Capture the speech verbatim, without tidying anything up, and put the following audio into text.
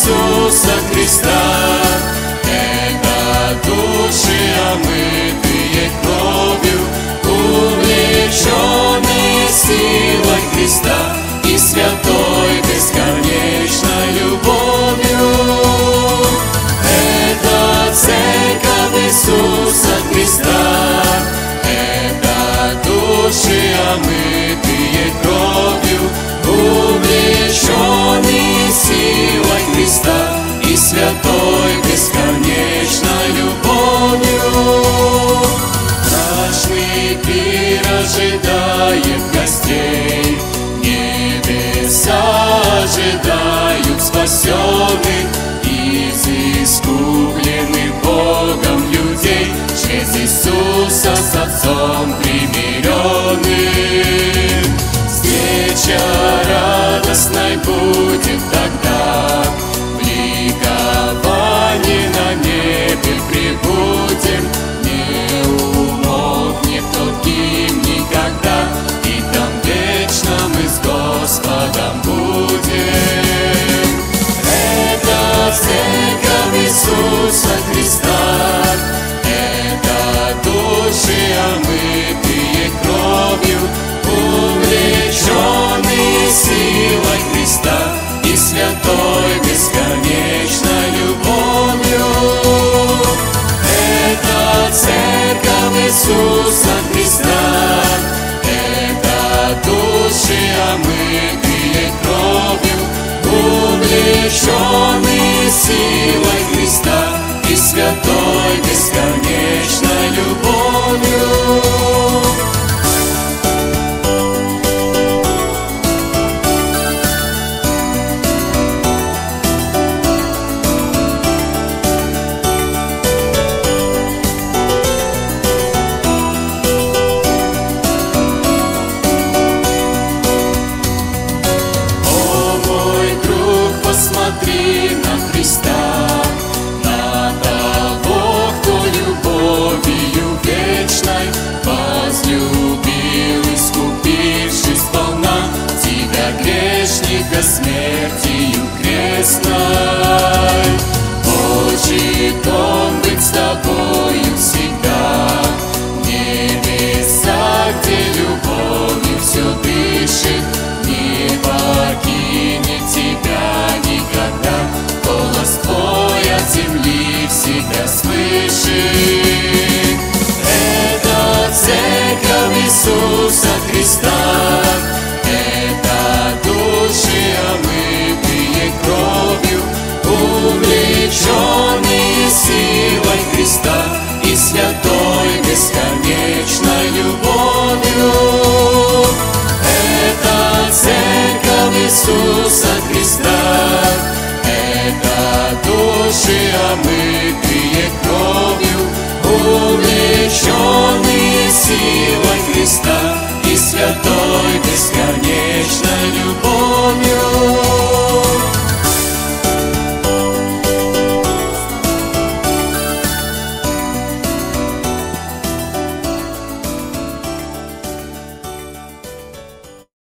Иисуса Христа. Это души, омытые кровью, увлеченные силой Христа и святой бесконечной любовью. Это церковь Иисуса Христа. Это души, омытые кровью, увлеченные силой Христа и святой бесконечной любовью. Страшный пир ожидает гостей, небеса ожидают спасенных, из искупленных Богом людей, через Иисуса с Отцом примиренных. Встреча радостной будет тогда, в ликовании на небе прибудем. Не умолкнет тот гимн никогда, и там вечно мы с Господом будем. Это церковь Иисуса Христа. Это души, омытые кровью, увлеченные силой Христа и святой бесконечной любовью. Это церковь Иисуса Христа. Это души, омытые кровью, увлеченные силой Христа и святой бесконечной любовью. Смотри на Христа, на того, кто любовью вечной возлюбил, искупившись сполна тебя, грешника, смертью крестной. Хочет Он быть с тобою всегда, в небесах, где любовью все дышит, не покинет тебя никогда. Голос твой от земли всегда слышит. Это церковь Иисуса Христа. Это души, омытые кровью, увлеченные силой Христа и святой бесконечной любовью. Это церковь Иисуса Христа. Это души, омытые кровью, увлеченные силой Христа и святой бесконечной любовью.